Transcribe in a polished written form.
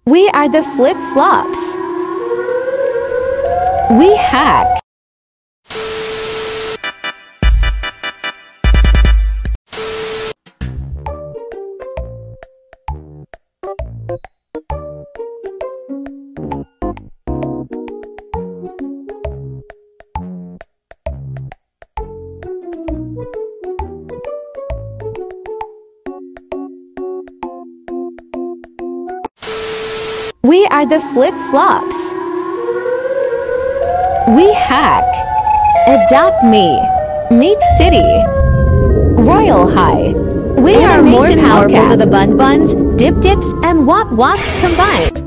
We are the flip-flops. We hack. We are the flip-flops. We hack. Adopt me. Meet City. Royal High. We are more powerful than the Bun Buns, Dip Dips, and Wop Wops combined.